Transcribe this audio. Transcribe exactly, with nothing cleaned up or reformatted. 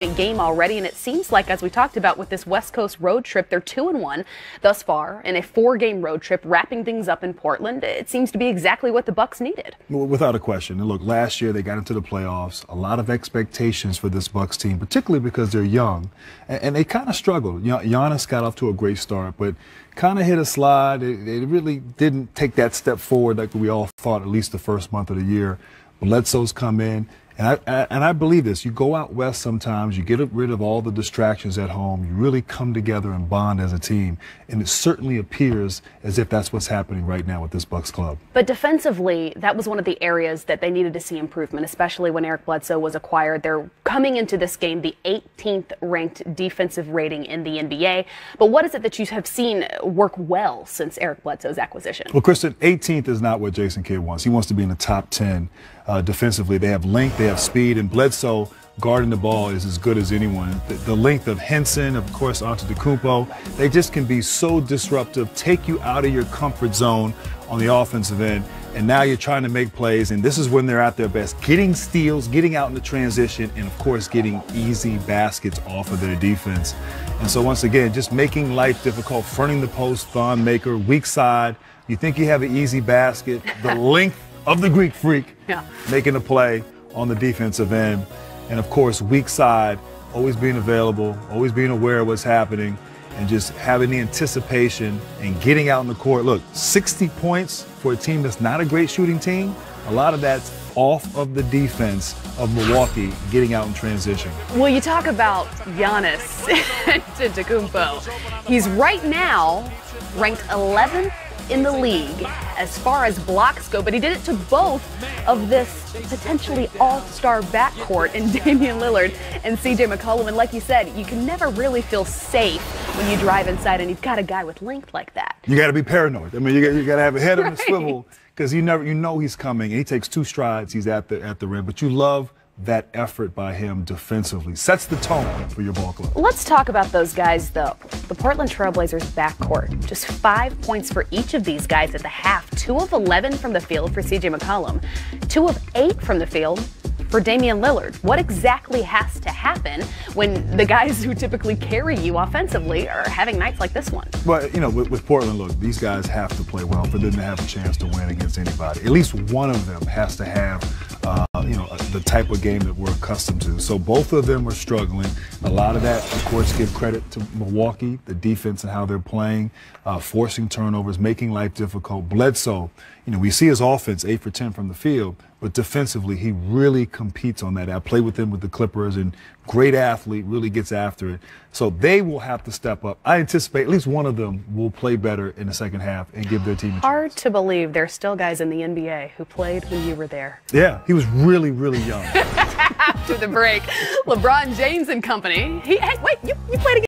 game already, and it seems like, as we talked about with this West Coast road trip, they're two and one thus far in a four-game road trip, wrapping things up in Portland. It seems to be exactly what the Bucks needed. Well, without a question. And look, last year they got into the playoffs. A lot of expectations for this Bucks team, particularly because they're young, and, and they kind of struggled. You know, Giannis got off to a great start, but kind of hit a slide. They, they really didn't take that step forward like we all thought, at least the first month of the year. Bledsoe's come in. And I, I, and I believe this. You go out west sometimes, you get rid of all the distractions at home, you really come together and bond as a team. And it certainly appears as if that's what's happening right now with this Bucks club. But defensively, that was one of the areas that they needed to see improvement, especially when Eric Bledsoe was acquired. They're coming into this game the eighteenth ranked defensive rating in the N B A. But what is it that you have seen work well since Eric Bledsoe's acquisition? Well, Kristen, eighteenth is not what Jason Kidd wants. He wants to be in the top ten uh, defensively. They have length, they have speed, and Bledsoe guarding the ball is as good as anyone. The, the length of Henson, of course, Antetokounmpo, they just can be so disruptive, take you out of your comfort zone on the offensive end, and now you're trying to make plays, and this is when they're at their best, getting steals, getting out in the transition, and of course getting easy baskets off of their defense. And so once again, just making life difficult, fronting the post, Thon Maker, weak side. You think you have an easy basket, the length of the Greek Freak, yeah. making a play on the defensive end. And of course, weak side, always being available, always being aware of what's happening, and just having the anticipation and getting out in the court. Look, sixty points for a team that's not a great shooting team, a lot of that's off of the defense of Milwaukee getting out in transition. Well, you talk about Giannis Antetokounmpo. He's right now ranked eleventh in the league as far as blocks go, but he did it to both of this potentially all-star backcourt in Damian Lillard and C J McCollum. And like you said, you can never really feel safe when you drive inside and you've got a guy with length like that. You got to be paranoid. I mean, you got, you got to have a head on the swivel, because you never, you know he's coming, and he takes two strides, he's at the at the rim. But you love that effort by him defensively. Sets the tone for your ball club. Let's talk about those guys, though. The Portland Trailblazers backcourt. Just five points for each of these guys at the half. Two of eleven from the field for C J McCollum. Two of eight from the field for Damian Lillard. What exactly has to happen when the guys who typically carry you offensively are having nights like this one? Well, you know, with, with Portland, look, these guys have to play well for them to have a chance to win against anybody. At least one of them has to have Uh, you know, the type of game that we're accustomed to. So both of them are struggling. A lot of that, of course, give credit to Milwaukee, the defense and how they're playing, uh, forcing turnovers, making life difficult. Bledsoe, you know, we see his offense, eight for ten from the field, but defensively, he really competes on that. I played with him with the Clippers, and great athlete, really gets after it. So they will have to step up. I anticipate at least one of them will play better in the second half and give their team a chance. Hard to believe there's still guys in the N B A who played when you were there. Yeah, he was really, really young. After the break, LeBron James and company. He, hey, wait, you, you played against